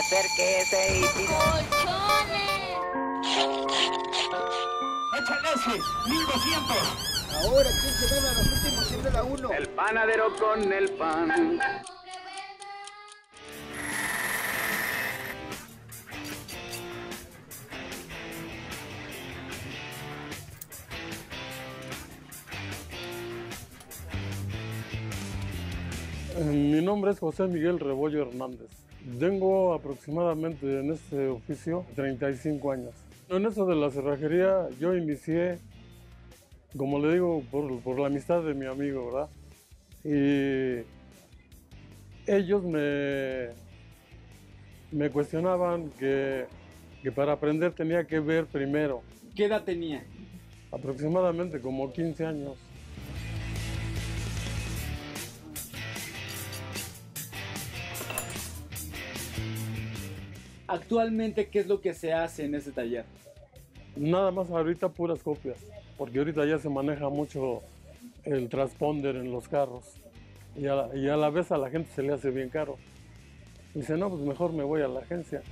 Acérquese y pida. ¡Colchones! ¡Échale ese! ¡1200! Ahora, ¿quién se gana los últimos 100 de la 1? El panadero con el pan. Mi nombre es José Miguel Rebollo Hernández. Tengo aproximadamente en este oficio 35 años. En eso de la cerrajería yo inicié, como le digo, por la amistad de mi amigo, ¿verdad? Y ellos me cuestionaban que para aprender tenía que ver primero. ¿Qué edad tenía? Aproximadamente como 15 años. Actualmente, ¿qué es lo que se hace en ese taller? Nada más ahorita puras copias, porque ahorita ya se maneja mucho el transponder en los carros y a la vez a la gente se le hace bien caro. Dice, no, pues mejor me voy a la agencia.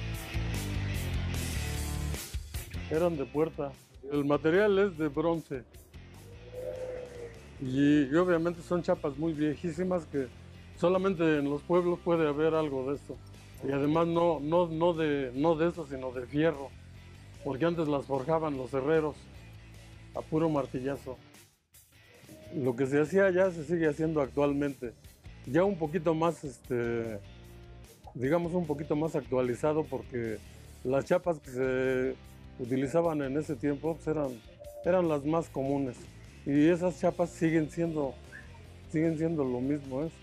Eran de puerta. El material es de bronce y obviamente son chapas muy viejísimas que solamente en los pueblos puede haber algo de esto. Y además no de eso, sino de fierro, porque antes las forjaban los herreros a puro martillazo. Lo que se hacía ya se sigue haciendo actualmente, ya un poquito más, digamos un poquito más actualizado, porque las chapas que se utilizaban en ese tiempo pues eran las más comunes, y esas chapas siguen siendo lo mismo, ¿eh?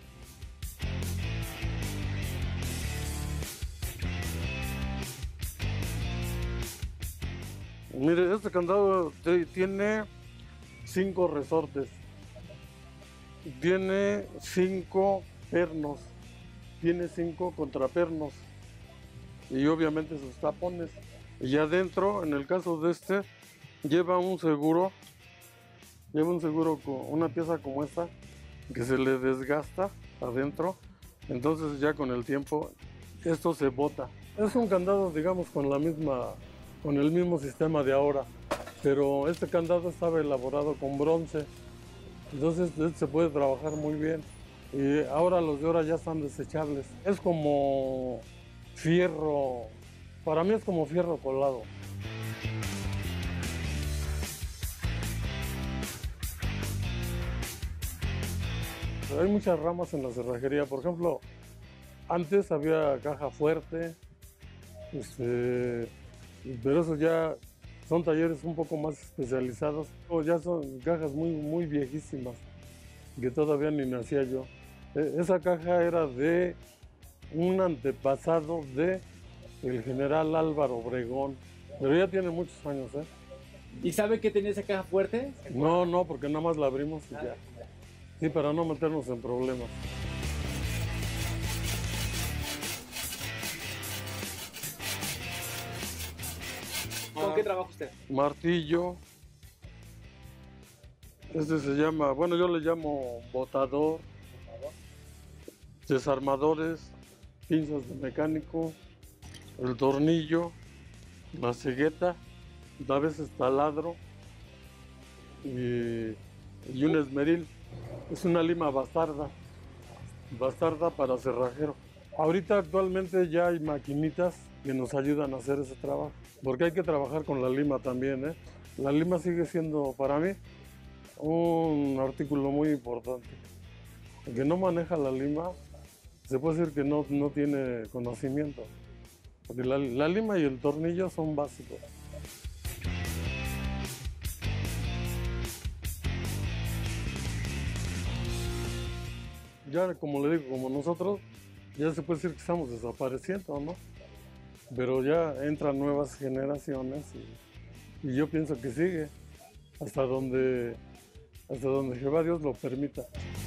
Mire, este candado tiene 5 resortes, tiene 5 pernos, tiene 5 contrapernos y obviamente sus tapones. Y adentro, en el caso de este, lleva un seguro con una pieza como esta que se le desgasta adentro, entonces ya con el tiempo esto se bota. Es un candado, digamos, con el mismo sistema de ahora, pero este candado estaba elaborado con bronce, entonces se puede trabajar muy bien. Y ahora los de ahora ya están desechables. Es como fierro, para mí es como fierro colado. Pero hay muchas ramas en la cerrajería. Por ejemplo, antes había caja fuerte, pero eso ya son talleres un poco más especializados. O ya son cajas muy viejísimas, que todavía ni nacía yo. Esa caja era de un antepasado de el general Álvaro Obregón, pero ya tiene muchos años, ¿eh? ¿Y sabe que tenía esa caja fuerte? No, porque nada más la abrimos y ya. Sí, para no meternos en problemas. ¿Con qué trabaja usted? Martillo. Este se llama, bueno, yo le llamo botador. Desarmadores, pinzas de mecánico, el tornillo, la cegueta, a veces taladro y un esmeril. Es una lima bastarda para cerrajero. Ahorita actualmente ya hay maquinitas que nos ayudan a hacer ese trabajo, porque hay que trabajar con la lima también, ¿eh? La lima sigue siendo para mí un artículo muy importante. El que no maneja la lima, se puede decir que no tiene conocimiento, porque la lima y el tornillo son básicos. Ya como le digo, como nosotros, ya se puede decir que estamos desapareciendo, ¿no? Pero ya entran nuevas generaciones y yo pienso que sigue hasta donde Jehová Dios lo permita.